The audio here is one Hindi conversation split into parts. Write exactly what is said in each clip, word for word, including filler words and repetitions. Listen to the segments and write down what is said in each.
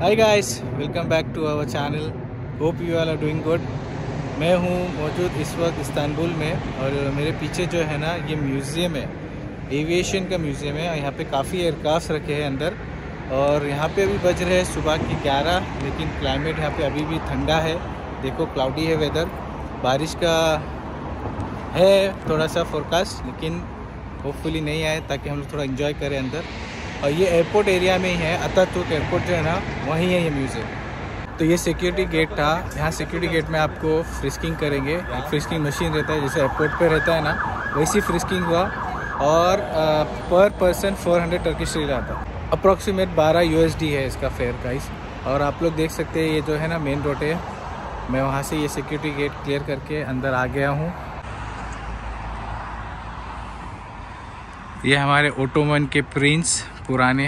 Hi guys, welcome back to our channel. Hope you all are doing good. मैं हूँ मौजूद इस वक्त इस्तांबुल में और मेरे पीछे जो है ना ये म्यूज़ियम है, एविएशन का म्यूज़ियम है। यहाँ पे काफ़ी एयरक्राफ्ट रखे हैं अंदर और यहाँ पे अभी बज रहे हैं सुबह की ग्यारह, लेकिन क्लाइमेट यहाँ पे अभी भी ठंडा है। देखो क्लाउडी है वेदर, बारिश का है थोड़ा सा फोरकास्ट, लेकिन होपफुली नहीं आए ताकि हम लोग थोड़ा एंजॉय करें अंदर। और ये एयरपोर्ट एरिया में ही है, अतातुर्क एयरपोर्ट जो है ना वहीं है ये म्यूज़ियम। तो ये सिक्योरिटी गेट था, यहाँ सिक्योरिटी गेट में आपको फ्रिस्किंग करेंगे। एक फ्रिस्किंग मशीन रहता है जैसे एयरपोर्ट पे रहता है ना, वैसी फ्रिस्किंग हुआ और आ, पर person four hundred Turkish lira था। अप्रॉक्सीमेट बारह यूएसडी है इसका फेयर प्राइस। और आप लोग देख सकते हैं ये जो है ना मेन रोड है, मैं वहाँ से ये सिक्योरिटी गेट क्लियर करके अंदर आ गया हूँ। ये हमारे ओटोमन के प्रिंस पुराने।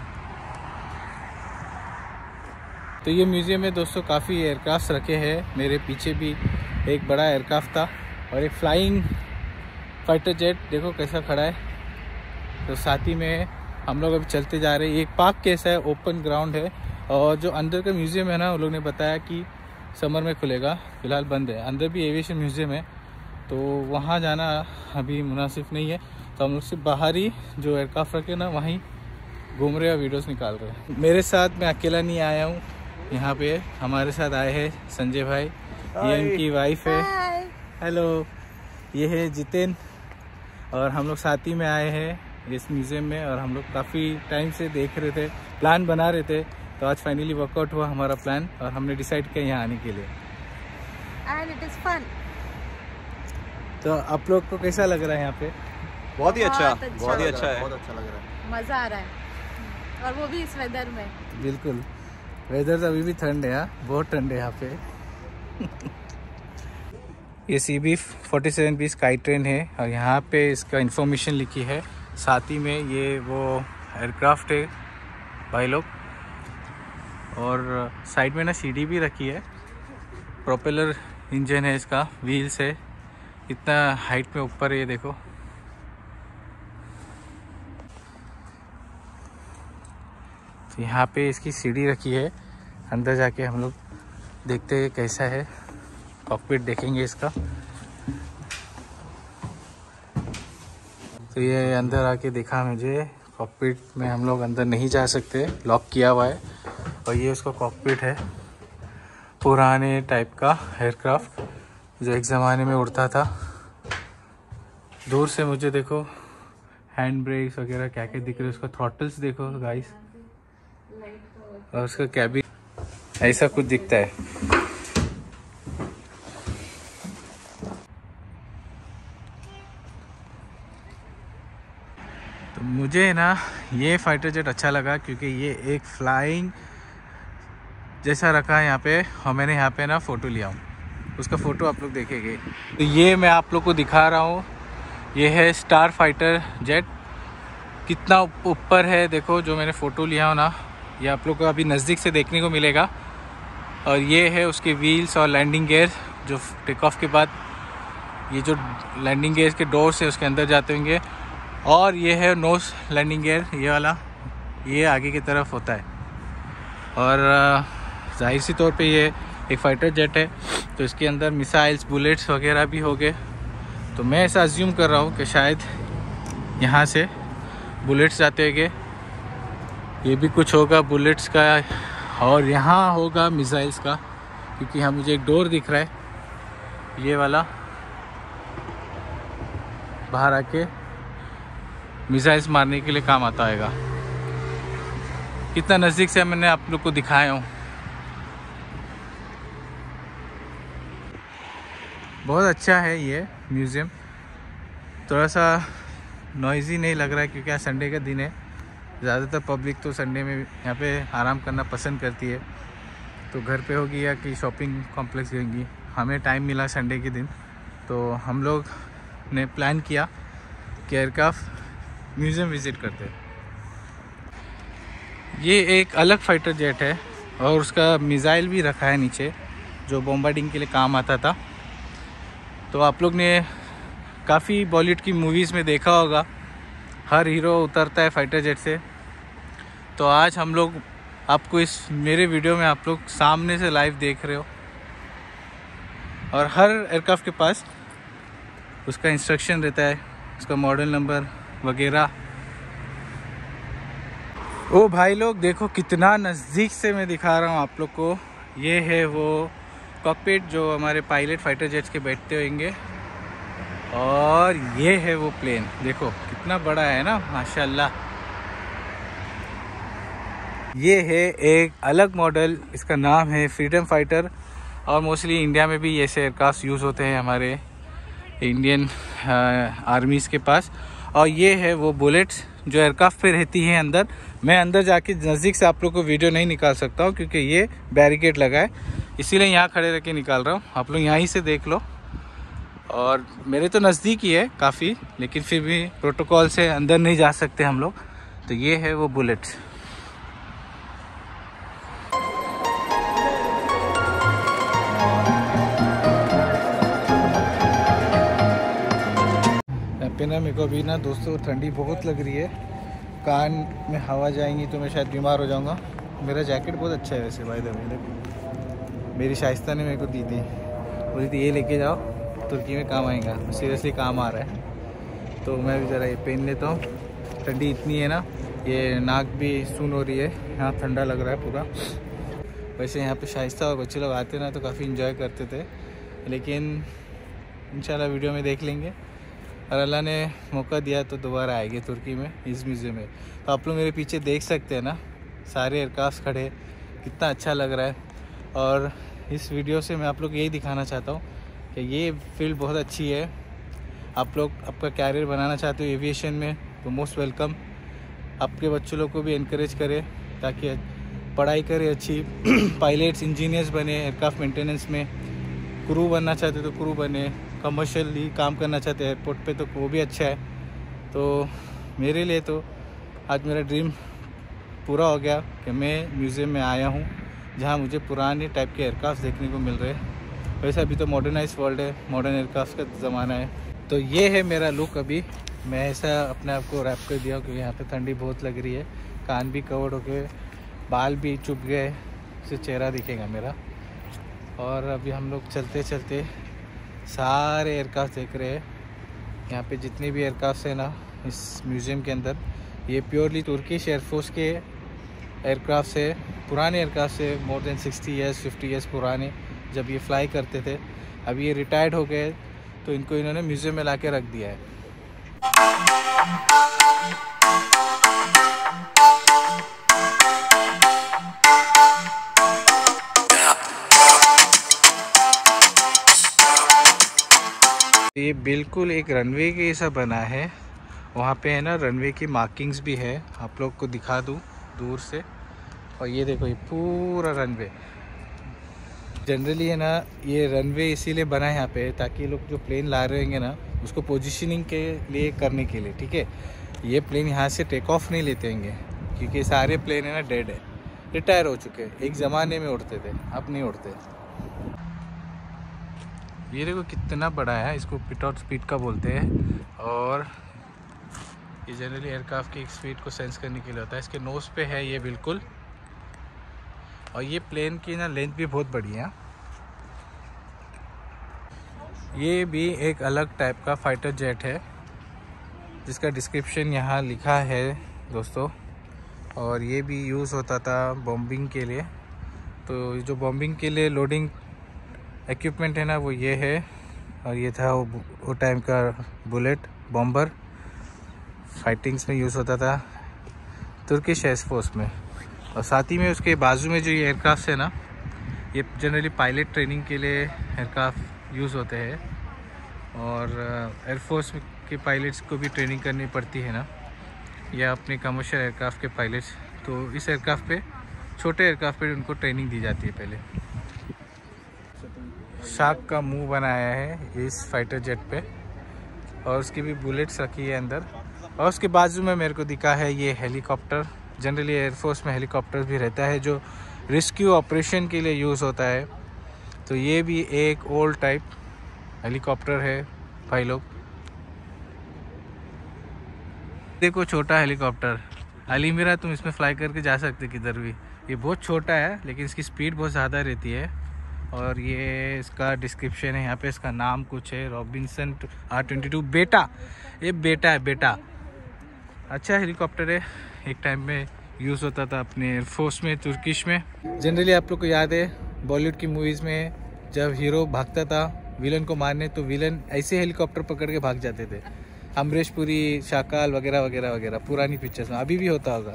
तो ये म्यूज़ियम में दोस्तों काफ़ी एयरक्राफ्ट रखे हैं। मेरे पीछे भी एक बड़ा एयरक्राफ्ट था और एक फ्लाइंग फाइटर जेट देखो कैसा खड़ा है। तो साथ ही में हम लोग अभी चलते जा रहे हैं। एक पार्क कैसा है, ओपन ग्राउंड है। और जो अंदर का म्यूज़ियम है ना, उन लोग ने बताया कि समर में खुलेगा, फिलहाल बंद है। अंदर भी एविएशन म्यूज़ियम है तो वहाँ जाना अभी मुनासिब नहीं है। तो हम लोग सिर्फ बाहर ही जो एयरक्राफ्ट रखे ना वहीं घूम रहे और वीडियोस निकाल रहे हैं। मेरे साथ मैं अकेला नहीं आया हूँ, यहाँ पे हमारे साथ आए हैं संजय भाई, ये इनकी वाइफ है। हेलो, ये है जितेन और हम लोग साथ ही में आए हैं इस म्यूज़ियम में। और हम लोग काफ़ी टाइम से देख रहे थे, प्लान बना रहे थे, तो आज फाइनली वर्कआउट हुआ हमारा प्लान और हमने डिसाइड किया यहाँ आने के लिए। And it is fun. तो आप लोग को कैसा लग रहा है यहाँ पे? बहुत ही अच्छा, बहुत अच्छा बहुत ही अच्छा है, बहुत अच्छा लग रहा है, मज़ा आ रहा है और वो भी इस वेदर में। बिल्कुल, वेदर तो अभी भी ठंड है, यहाँ बहुत ठंड है यहाँ पे। ये C B forty seven B sky train है और यहाँ पे इसका इंफॉर्मेशन लिखी है। साथ ही में ये वो एयरक्राफ्ट है भाई लोग। और साइड में ना सीढ़ी भी रखी है, प्रोपेलर इंजन है इसका, व्हील्स है, इतना हाइट में ऊपर है ये देखो। तो यहाँ पे इसकी सीढ़ी रखी है, अंदर जाके हम लोग देखते हैं कैसा है, कॉकपिट देखेंगे इसका। तो ये अंदर आके दिखा मुझे, कॉकपिट में हम लोग अंदर नहीं जा सकते, लॉक किया हुआ है। और ये उसका कॉकपिट है, पुराने टाइप का एयरक्राफ्ट जो एक ज़माने में उड़ता था। दूर से मुझे देखो हैंड ब्रेक्स वगैरह क्या क्या दिख रहे हैं, उसका थ्रॉटल्स देखो गाइस, और उसका कैबिन ऐसा कुछ दिखता है। तो मुझे ना ये फाइटर जेट अच्छा लगा क्योंकि ये एक फ्लाइंग जैसा रखा है यहाँ पे, और मैंने यहाँ पे ना फ़ोटो लिया हूँ, उसका फ़ोटो आप लोग देखेंगे। तो ये मैं आप लोग को दिखा रहा हूँ, ये है स्टार फाइटर जेट। कितना ऊपर है देखो, जो मैंने फ़ोटो लिया हो ना, ये आप लोग को अभी नज़दीक से देखने को मिलेगा। और ये है उसके व्हील्स और लैंडिंग गियर, जो टेक ऑफ के बाद ये जो लैंडिंग गियर के डोर्स है उसके अंदर जाते होंगे। और ये है नोस लैंडिंग गियर, ये वाला, ये आगे की तरफ होता है। और जाहिर सी तौर पे ये एक फ़ाइटर जेट है तो इसके अंदर मिसाइल्स, बुलेट्स वगैरह भी हो गए। तो मैं ऐसा अज्यूम कर रहा हूँ कि शायद यहाँ से बुलेट्स जाते होंगे, ये भी कुछ होगा बुलेट्स का, और यहाँ होगा मिसाइल्स का, क्योंकि यहाँ मुझे एक डोर दिख रहा है ये वाला, बाहर आके मिसाइल्स मारने के लिए काम आता होगा। कितना नज़दीक से मैंने आप लोग को दिखाया हूँ। बहुत अच्छा है ये म्यूज़ियम, थोड़ा सा नॉइज़ी नहीं लग रहा है क्योंकि आज संडे का दिन है। ज़्यादातर पब्लिक तो संडे में यहाँ पे आराम करना पसंद करती है, तो घर पे होगी या कि शॉपिंग कॉम्प्लेक्स गएंगी। हमें टाइम मिला संडे के दिन तो हम लोग ने प्लान किया कि एयरक्राफ्ट म्यूज़ियम विज़िट करते हैं। ये एक अलग फाइटर जेट है और उसका मिसाइल भी रखा है नीचे, जो बॉम्बार्डिंग के लिए काम आता था। तो आप लोग ने काफ़ी बॉलीवुड की मूवीज़ में देखा होगा, हर हीरो उतरता है फाइटर जेट से। तो आज हम लोग आपको इस मेरे वीडियो में आप लोग सामने से लाइव देख रहे हो। और हर एयरक्राफ्ट के पास उसका इंस्ट्रक्शन रहता है, उसका मॉडल नंबर वगैरह। ओ भाई लोग देखो कितना नज़दीक से मैं दिखा रहा हूँ आप लोग को। ये है वो कॉकपिट जो हमारे पायलट फाइटर जेट्स के बैठते होंगे, और ये है वो प्लेन। देखो कितना बड़ा है ना, माशाल्लाह। ये है एक अलग मॉडल, इसका नाम है फ्रीडम फाइटर। और मोस्टली इंडिया में भी ऐसे एयरक्राफ्ट यूज़ होते हैं हमारे इंडियन आर्मीज़ के पास। और ये है वो बुलेट्स जो एयरक्राफ्ट पे रहती है अंदर। मैं अंदर जाके नज़दीक से आप लोग को वीडियो नहीं निकाल सकता हूँ क्योंकि ये बैरिकेड लगा है, इसीलिए यहाँ खड़े रह के निकाल रहा हूँ। आप लोग यहाँ ही से देख लो। और मेरे तो नज़दीक ही है काफ़ी, लेकिन फिर भी प्रोटोकॉल से अंदर नहीं जा सकते हम लोग। तो ये है वो बुलेट्स। पे ना मेरे को अभी ना दोस्तों ठंडी बहुत लग रही है, कान में हवा जाएंगी तो मैं शायद बीमार हो जाऊंगा। मेरा जैकेट बहुत अच्छा है वैसे भाई, देखो मेरी शाइस्ता ने मेरे को दी थी, बोली थी ये लेके जाओ तुर्की में काम आएगा। सीरियसली काम आ रहा है, तो मैं भी ज़रा ये पहन लेता हूँ। ठंडी इतनी है ना, ये नाक भी सून हो रही है, यहाँ ठंडा लग रहा है पूरा। वैसे यहाँ पे शाइस्ता और बच्चे लोग आते ना तो काफ़ी इंजॉय करते थे, लेकिन इंशाल्लाह वीडियो में देख लेंगे। और अल्लाह ने मौका दिया तो दोबारा आएंगे तुर्की में, इस म्यूज़ियम में। तो आप लोग मेरे पीछे देख सकते हैं ना, सारे एयरक्राफ्ट खड़े, कितना अच्छा लग रहा है। और इस वीडियो से मैं आप लोग यही दिखाना चाहता हूँ कि ये फील्ड बहुत अच्छी है। आप लोग आपका कैरियर बनाना चाहते हो एविएशन में तो मोस्ट वेलकम। आपके बच्चों लोग को भी इनक्रेज करें ताकि पढ़ाई करें अच्छी, पायलट्स इंजीनियर्स बने, एयरक्राफ्ट मेंटेनेंस में क्रू बनना चाहते तो क्रू बने, कमर्शियली काम करना चाहते हैं एयरपोर्ट पे तो वो भी अच्छा है। तो मेरे लिए तो आज मेरा ड्रीम पूरा हो गया कि मैं म्यूज़ियम में आया हूँ जहाँ मुझे पुराने टाइप के एयरक्राफ्ट देखने को मिल रहे हैं। वैसे अभी तो मॉडर्नाइज वर्ल्ड है, मॉडर्न एयरक्राफ्ट का ज़माना है। तो ये है मेरा लुक अभी। मैं ऐसा अपने आप को रैप कर दिया क्योंकि यहाँ पे ठंडी बहुत लग रही है, कान भी कवर्ड हो गए, बाल भी चुप गए, सिर्फ चेहरा दिखेगा मेरा। और अभी हम लोग चलते चलते सारे एयरक्राफ्ट देख रहे हैं। यहाँ पे जितने भी एयरक्राफ्ट हैं ना इस म्यूज़ियम के अंदर, ये प्योरली तुर्किश एयरफोर्स के एयरक्राफ्ट है, पुराने एयरक्राफ्ट है, more than sixty years fifty years पुराने, जब ये फ्लाई करते थे। अभी ये रिटायर्ड हो गए तो इनको इन्होंने म्यूज़ियम में ला के रख दिया है। ये बिल्कुल एक रनवे के जैसा बना है, वहाँ पे है ना रनवे की मार्किंग्स भी है, आप लोग को दिखा दूँ दूर से। और ये देखो ये पूरा रनवे, जनरली है ना ये रनवे इसीलिए बना है यहाँ पे ताकि लोग जो प्लेन ला रहे होंगे ना उसको पोजीशनिंग के लिए करने के लिए, ठीक है। ये प्लेन यहाँ से टेक ऑफ नहीं लेते होंगे क्योंकि सारे प्लेन है ना डेड है, रिटायर हो चुके हैं, एक ज़माने में उड़ते थे, अब नहीं उड़ते। ये देखो कितना बड़ा है, इसको पिट आउट स्पीड का बोलते हैं। और ये जनरली एयरक्राफ्ट की स्पीड को सेंस करने के लिए होता है। इसके नोज़ पे है ये बिल्कुल। और ये प्लेन की ना लेंथ भी बहुत बड़ी है। ये भी एक अलग टाइप का फाइटर जेट है जिसका डिस्क्रिप्शन यहाँ लिखा है दोस्तों। और ये भी यूज़ होता था बॉम्बिंग के लिए। तो जो बॉम्बिंग के लिए लोडिंग इक्विपमेंट है ना वो ये है। और ये था वो, वो टाइम का बुलेट बॉम्बर, फाइटिंग्स में यूज़ होता था तुर्किश एयरफोर्स में। और साथ ही में उसके बाजू में जो ये एयरक्राफ्ट है ना, ये जनरली पायलट ट्रेनिंग के लिए एयरक्राफ्ट यूज़ होते हैं। और एयरफोर्स के पायलट्स को भी ट्रेनिंग करनी पड़ती है ना, या अपने कमर्शियल एयरक्राफ्ट के पायलट्स। तो इस एयरक्राफ्ट पे, छोटे एयरक्राफ्ट पे उनको ट्रेनिंग दी जाती है पहले। शार्क का मुंह बनाया है इस फाइटर जेट पे, और उसकी भी बुलेट्स रखी है अंदर। और उसके बाजू में मेरे को दिखा है ये हेलीकॉप्टर। जनरली एयरफोर्स में हेलीकॉप्टर भी रहता है जो रेस्क्यू ऑपरेशन के लिए यूज़ होता है। तो ये भी एक ओल्ड टाइप हेलीकॉप्टर है भाई लोग। देखो छोटा हेलीकॉप्टर, अली मेरा तुम इसमें फ्लाई करके जा सकते किधर भी, ये बहुत छोटा है लेकिन इसकी स्पीड बहुत ज़्यादा रहती है। और ये इसका डिस्क्रिप्शन है यहाँ पे, इसका नाम कुछ है रॉबिन्सन आर ट्वेंटी टू बेटा। ये बेटा है बेटा। अच्छा हेलीकॉप्टर है, एक टाइम में यूज़ होता था अपने एयरफोर्स में, तुर्किश में। जनरली आप लोग को याद है बॉलीवुड की मूवीज़ में जब हीरो भागता था विलन को मारने तो विलन ऐसे हेलीकॉप्टर पकड़ के भाग जाते थे। अमरीश पुरी, शाकाल वगैरह वगैरह वगैरह पुरानी पिक्चर्स में अभी भी होता होगा।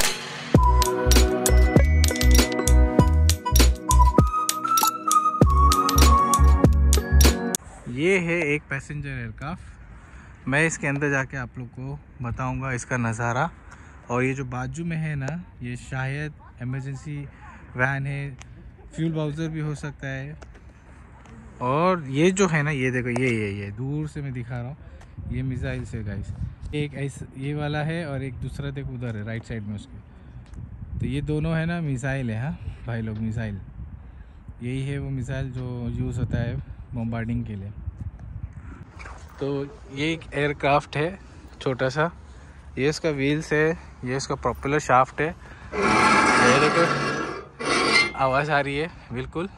ये है एक पैसेंजर एयरक्राफ्ट। मैं इसके अंदर जाके आप लोग को बताऊंगा इसका नज़ारा। और ये जो बाजू में है ना, ये शायद इमरजेंसी वैन है, फ्यूल बाउजर भी हो सकता है। और ये जो है ना, ये देखो, ये ये ये दूर से मैं दिखा रहा हूँ, ये मिसाइल से गाइस। एक ऐसा ये वाला है और एक दूसरा देखो उधर है राइट साइड में उसके। तो ये दोनों है ना मिसाइल है। हाँ भाई लोग, मिसाइल यही है वो मिसाइल जो यूज़ होता है बॉम्बार्डिंग के लिए। तो ये एक एयरक्राफ्ट है छोटा सा, ये इसका व्हील्स है, ये इसका प्रोपेलर शाफ्ट है। ये देखो आवाज़ आ रही है, बिल्कुल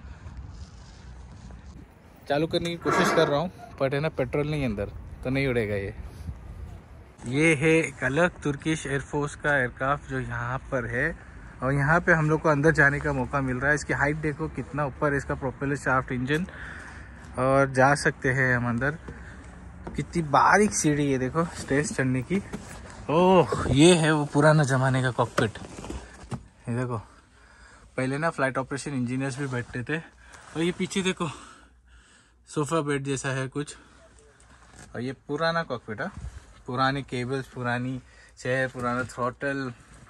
चालू करने की कोशिश कर रहा हूँ बट है ना पेट्रोल नहीं अंदर, तो नहीं उड़ेगा ये। ये है एक अलग तुर्किश एयरफोर्स का एयरक्राफ्ट जो यहाँ पर है। और यहाँ पे हम लोग को अंदर जाने का मौका मिल रहा है। इसकी हाइट देखो कितना ऊपर है, इसका प्रोपेलर शाफ्ट, इंजन, और जा सकते हैं हम अंदर। कितनी बारीक सीढ़ी है देखो स्टेज चढ़ने की। ओह, ये है वो पुराना ज़माने का कॉकपिट। ये देखो पहले ना फ्लाइट ऑपरेशन इंजीनियर्स भी बैठते थे। और ये पीछे देखो सोफा बेड जैसा है कुछ। और ये पुराना कॉकपिट है, पुराने केबल्स, पुरानी चेयर, पुराना थ्रॉटल,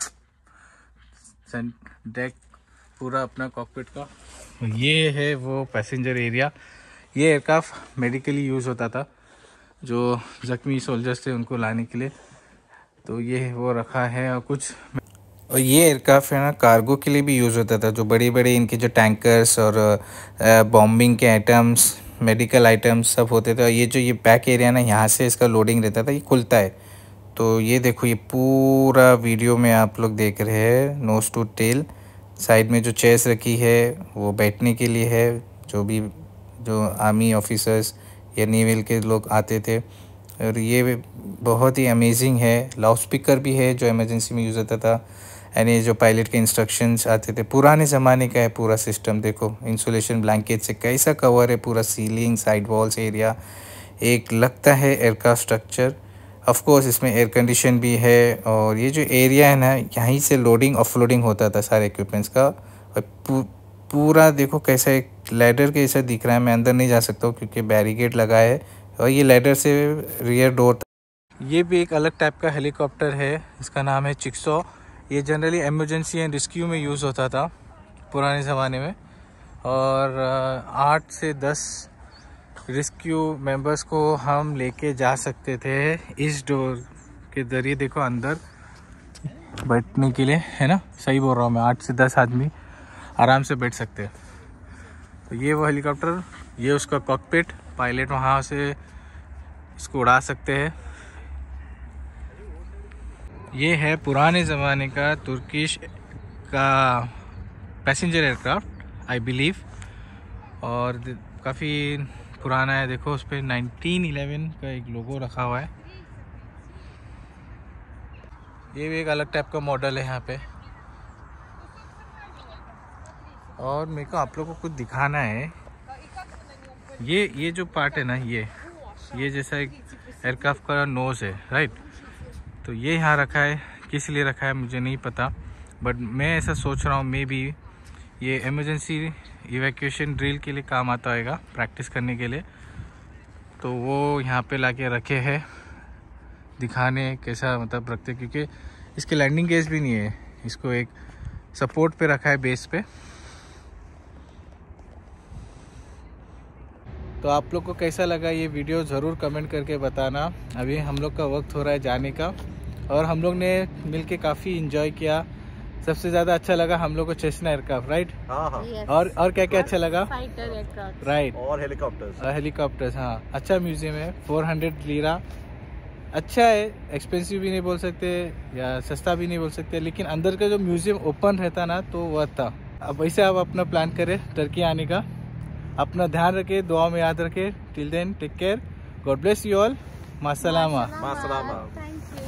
डेक, पूरा अपना कॉकपिट का। ये है वो पैसेंजर एरिया। ये एयरक्राफ्ट मेडिकली यूज़ होता था, जो जख्मी सोल्जर्स थे उनको लाने के लिए। तो ये वो रखा है। और कुछ और ये एयरक्राफ्ट है ना कार्गो के लिए भी यूज़ होता था, जो बड़ी बड़ी इनके जो टैंकर्स और बॉम्बिंग के आइटम्स, मेडिकल आइटम्स सब होते थे। और ये जो ये बैक एरिया ना, यहाँ से इसका लोडिंग रहता था, ये खुलता है। तो ये देखो, ये पूरा वीडियो में आप लोग देख रहे हैं नोज टू टेल। साइड में जो चेयर्स रखी है वो बैठने के लिए है, जो भी जो आर्मी ऑफिसर्स या नेवल के लोग आते थे। और ये बहुत ही अमेजिंग है। लाउड स्पीकर भी है जो इमरजेंसी में यूज़ होता था। एंड ये जो पायलट के इंस्ट्रक्शंस आते थे, पुराने ज़माने का है पूरा सिस्टम। देखो इंसुलेशन ब्लैंकेट से कैसा कवर है, पूरा सीलिंग, साइड वॉल्स एरिया, एक लगता है एयरक्राफ्ट स्ट्रक्चर। ऑफ कोर्स इसमें एयर कंडीशन भी है। और ये जो एरिया है ना, यहीं से लोडिंग ऑफलोडिंग होता था सारे इक्विपमेंट्स का। और पू, पूरा देखो कैसा एक लैडर के जैसा दिख रहा है। मैं अंदर नहीं जा सकता हूँ क्योंकि बैरिकेड लगा है। और ये लैडर से रियर डोर। ये भी एक अलग टाइप का हेलीकॉप्टर है, इसका नाम है चिक्सो। ये जनरली इमरजेंसी एंड रेस्क्यू में यूज़ होता था पुराने ज़माने में। और आठ से दस रेस्क्यू मेंबर्स को हम लेके जा सकते थे इस डोर के ज़रिए। देखो अंदर बैठने के लिए है ना, सही बोल रहा हूँ मैं, आठ से दस आदमी आराम से बैठ सकते हैं। तो ये वो हेलीकॉप्टर, ये उसका कॉकपिट, पायलट वहाँ से इसको उड़ा सकते हैं। ये है पुराने ज़माने का तुर्किश का पैसेंजर एयरक्राफ्ट आई बिलीव। और काफ़ी पुराना है। देखो उस पर नाइनटीन इलेवन का एक लोगो रखा हुआ है। ये भी एक अलग टाइप का मॉडल है यहाँ पे। और मेरे को आप लोगों को कुछ दिखाना है। ये ये जो पार्ट है ना, ये ये जैसा एक एयरक्राफ्ट का नोज़ है, राइट। तो ये यहाँ रखा है, किस लिए रखा है मुझे नहीं पता, बट मैं ऐसा सोच रहा हूँ मे बी ये इमरजेंसी इवैक्यूएशन ड्रिल के लिए काम आता होगा, प्रैक्टिस करने के लिए। तो वो यहाँ पे लाके रखे हैं, दिखाने कैसा मतलब रखते, क्योंकि इसके लैंडिंग गेज भी नहीं है, इसको एक सपोर्ट पे रखा है बेस पे। तो आप लोग को कैसा लगा ये वीडियो ज़रूर कमेंट करके बताना। अभी हम लोग का वक्त हो रहा है जाने का, और हम लोग ने मिलके काफ़ी इन्जॉय किया। सबसे ज़्यादा अच्छा लगा हम लोग को चेस्ना एयरक्राफ्ट, राइट। हाँ हाँ। Yes. और और क्या क्या अच्छा लगा? Fighter aircraft, right. और हेलीकॉप्टर्स हेलीकॉप्टर्स, हाँ अच्छा म्यूजियम है। फोर हंड्रेड लीरा अच्छा है, एक्सपेंसिव भी नहीं बोल सकते या सस्ता भी नहीं बोल सकते, लेकिन अंदर का जो म्यूजियम ओपन रहता ना तो वह था। अब वैसे आप अपना प्लान करें टर्की आने का। अपना ध्यान रखें, दुआ में याद रखें। Till then take care, god bless you all, मासलामा। Thank you.